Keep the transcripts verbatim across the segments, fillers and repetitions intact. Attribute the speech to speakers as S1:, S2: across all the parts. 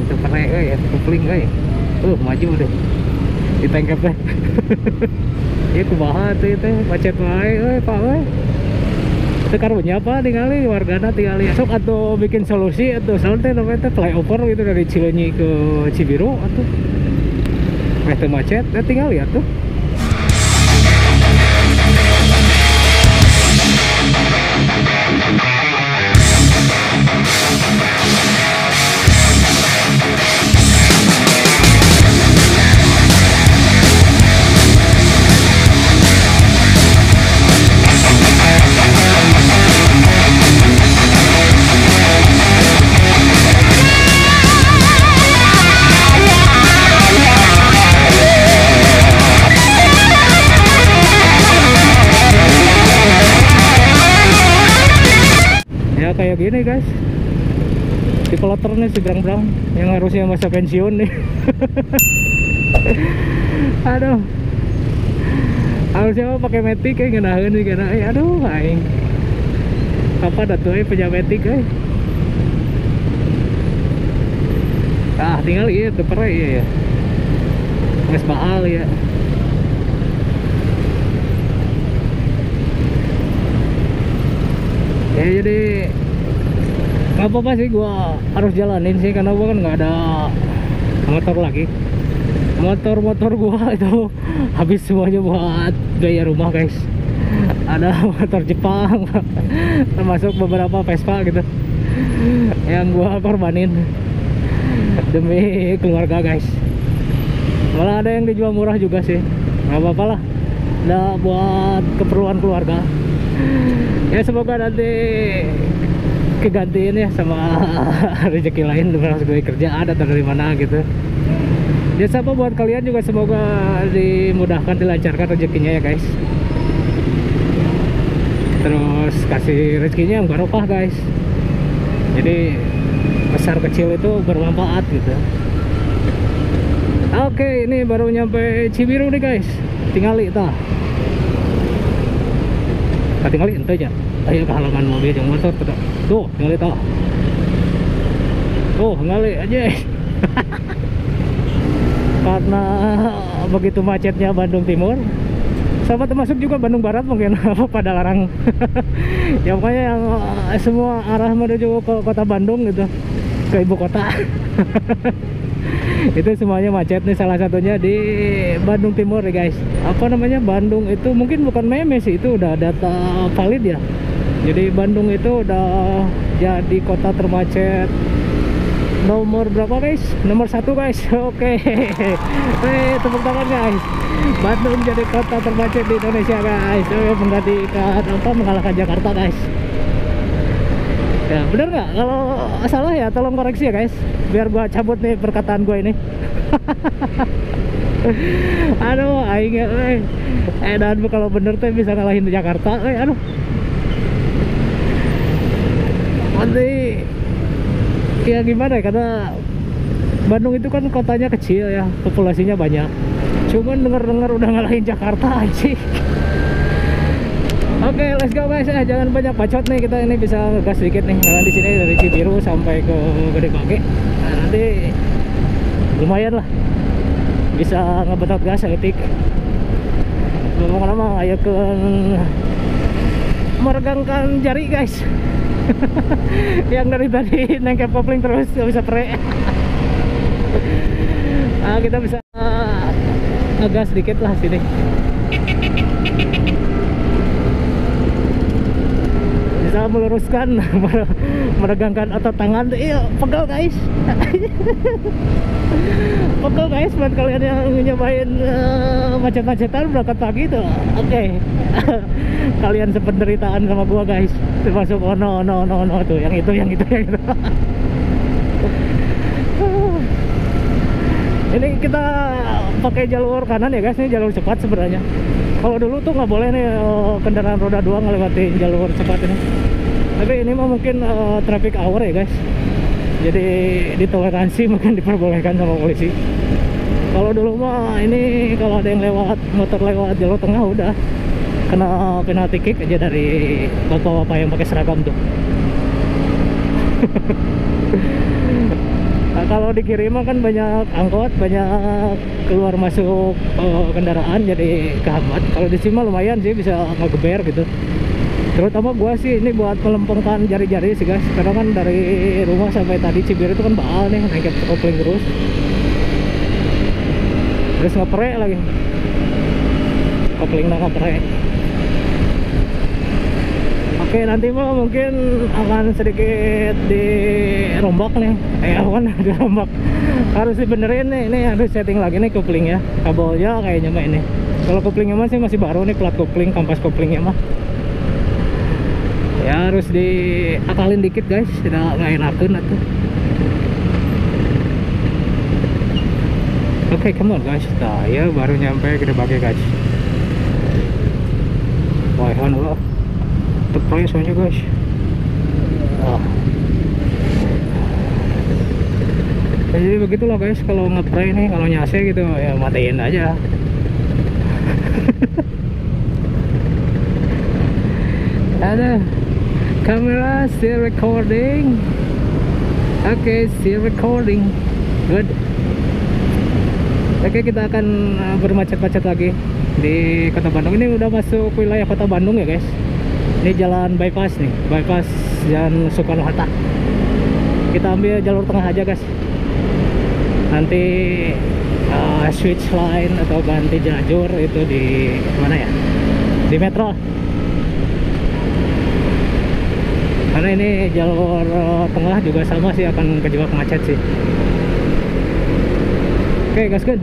S1: tuh pernah euy ya kopling euy. Uh maju deh. Ditengkep deh. Ieu kumaha teh teh macet wae euy Pak euy. Teu karunya apa ningali wargana tingali sok atuh bikin solusi atuh saun teh namanya teh flyover gitu dari Cileunyi ke Cibiru atuh. Meh teu macet, teh tingali atuh. Ya kayak gini guys, si pelotor nih si Brang-Brang yang harusnya masa pensiun nih. Aduh, harusnya mah pakai metik kayak ngenahin nih karena eh, aduh aing kapan atuh eh punya metik eh. Ah tinggal iya tuh pernah iya ya nges baal ya. Ya jadi nggak apa-apa sih gua harus jalanin sih karena gua kan nggak ada motor lagi. Motor-motor gua itu habis semuanya buat gaya rumah guys. Ada motor Jepang termasuk beberapa Vespa gitu yang gua korbanin demi keluarga guys. Malah ada yang dijual murah juga sih, nggak apa-apa lah, udah buat keperluan keluarga. Ya semoga nanti kegantiin ya sama rezeki lain terus gue kerjaan atau dari mana gitu. Ya sama buat kalian juga semoga dimudahkan, dilancarkan rezekinya ya guys. Terus kasih rezekinya yang barokah guys. Jadi besar kecil itu bermanfaat gitu. Oke, ini baru nyampe Cibiru nih guys. Tingali tah. Tinggali ente aja. Ayo ke halaman mobil yang motor tuh. Tuh, tinggali tah. Tuh, tinggali aja. Karena begitu macetnya Bandung Timur, sama termasuk juga Bandung Barat mungkin pada larang. Ya pokoknya yang semua arah menuju ke kota Bandung gitu, ke ibu kota. Itu semuanya macet nih, salah satunya di Bandung Timur ya guys. Apa namanya, Bandung itu mungkin bukan meme sih, itu udah data valid ya. Jadi Bandung itu udah jadi kota termacet nomor berapa guys? Nomor satu guys. Oke. Hey, tepuk tangan guys. Bandung jadi kota termacet di Indonesia guys. Oh, menggantikan apa, mengalahkan Jakarta guys. Ya bener nggak? Kalau salah ya tolong koreksi ya guys, biar gua cabut nih perkataan gua ini. Aduh aing eh eh dan kalau bener tuh bisa ngalahin Jakarta eh aduh. Nanti ya gimana ya, karena Bandung itu kan kotanya kecil ya, populasinya banyak. Cuman denger-denger udah ngalahin Jakarta aja. Oke, okay, let's go guys. Eh, jangan banyak bacot nih, kita ini bisa ngegas sedikit nih. Karena di sini dari Cibiru sampai ke Gede Bage. Nah, nanti lumayan lah. Bisa ngebetot gas seketik. Lama-lama ayo ke meregangkan jari guys. Yang dari tadi nengkep kopling terus gak bisa pre. Nah, kita bisa ngegas sedikit lah sini. Bisa meluruskan, meregangkan otot tangan. Iya, pegel guys. Pegel guys buat kalian yang nyobain uh, macet-macetan berangkat pagi tuh. Oke. Okay. Kalian sependeritaan sama gua guys. Termasuk ono ono ono ono tuh, yang itu yang itu yang itu. Ini kita pakai jalur kanan ya guys, ini jalur cepat sebenarnya. Kalau dulu tuh nggak boleh nih kendaraan roda dua ngelewatin jalur cepat ini. Tapi ini mah mungkin uh, traffic hour ya guys. Jadi ditoleransi, mungkin diperbolehkan sama polisi. Kalau dulu mah ini kalau ada yang lewat motor lewat jalur tengah udah kena penalti kick aja dari bapak-bapak yang pakai seragam tuh. kalau di kiri mah kan banyak angkot, banyak keluar masuk uh, kendaraan, jadi kehambat. Kalau di sini mah lumayan sih, bisa ngegeber gitu. Terutama gua sih ini buat melempengkan jari-jari sih guys, karena kan dari rumah sampai tadi Cibir itu kan baal nih, naik kopling terus terus ngepre lagi, kopling ngepre. Oke, nanti mah mungkin akan sedikit dirombak nih, eh kan dirombak, harus dibenerin nih, ini harus setting lagi nih koplingnya, kabelnya kayaknya mah ini. Kalau koplingnya masih masih baru nih, plat kopling, kampas koplingnya mah ya harus diakalin dikit guys, tidak nggak enakan atuh. Oke, okay, come on guys, nah ya baru nyampe Gede Bage guys. Wah, kan loh terpray soalnya guys. Ah. Jadi begitulah guys, kalau ngepray nih, kalau nyase gitu ya matiin aja. Ada kamera still recording. Oke, okay, still recording. Good. Oke, okay, kita akan bermacet-macet lagi di Kota Bandung. Ini udah masuk wilayah Kota Bandung ya guys. Ini jalan bypass nih, bypass Jalan Soekarno Hatta. Kita ambil jalur tengah aja guys. Nanti uh, switch line atau ganti jalur itu di mana ya? Di Metro. Karena ini jalur uh, tengah juga sama sih, akan kejebak macet sih. Oke, gaskeun.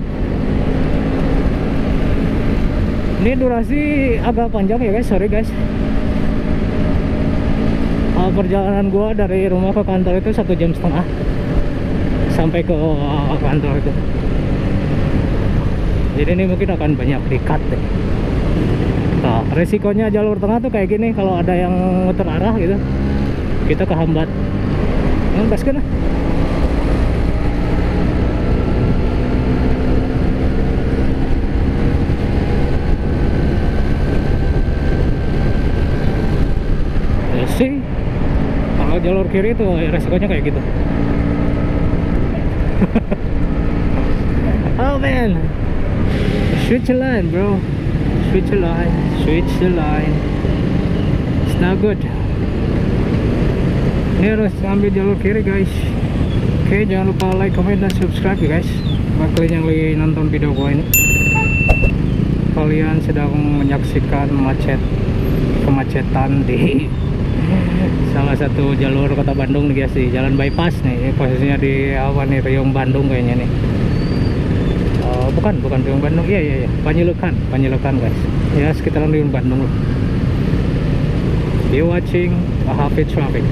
S1: Ini durasi agak panjang ya guys, sorry guys. Uh, perjalanan gua dari rumah ke kantor itu satu jam setengah sampai ke uh, kantor itu. Jadi ini mungkin akan banyak di-cut deh. Nah, resikonya jalur tengah tuh kayak gini, kalau ada yang muter arah gitu, kita kehambat. Nah, gaskeun lah. Ya sih, kalau jalur kiri tuh resikonya kayak gitu. Oh man, switch the line bro, switch the line, switch the line. It's not good. Ini harus ambil jalur kiri guys. Oke, jangan lupa like, comment, dan subscribe ya guys. Buat kalian yang lagi nonton video gua ini, kalian sedang menyaksikan macet kemacetan di salah satu jalur Kota Bandung nih guys, di jalan bypass nih. Posisinya di apa nih, Riung Bandung kayaknya nih. Uh, bukan, bukan Riung Bandung. Iya, iya, iya. Panjilukan, Panjilukan guys. Ya, sekitaran Riung Bandung loh. You watching a happy traffic.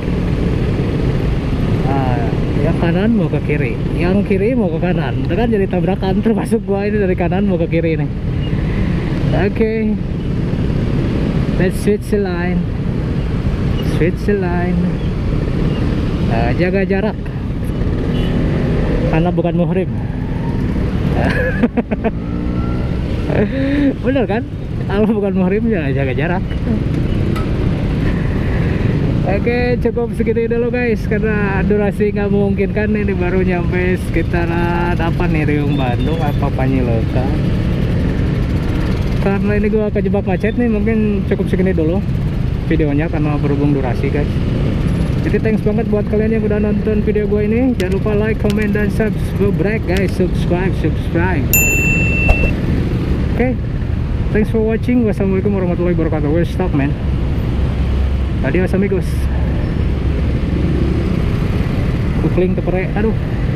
S1: Uh, yang kanan mau ke kiri, yang kiri mau ke kanan. Itu kan jadi tabrakan, termasuk gua ini dari kanan mau ke kiri nih. Oke, okay. Let's switch the line. Switch the line. Uh, jaga jarak, karena bukan muhrim. Bener kan? Kalau bukan muhrim ya jaga jarak. Oke, cukup segitu dulu guys, karena durasi nggak memungkinkan. Ini baru nyampe sekitaran apa nih, Riung Bandung apa Panjilukan. Karena ini gua kejebak macet nih, mungkin cukup segini dulu videonya karena berhubung durasi guys. Jadi thanks banget buat kalian yang udah nonton video gua ini. Jangan lupa like, comment, dan subscribe guys. Subscribe, subscribe. Oke, okay. Thanks for watching. Wassalamualaikum warahmatullahi wabarakatuh. We're stop man. Adios amigos. Kupling tepere, aduh.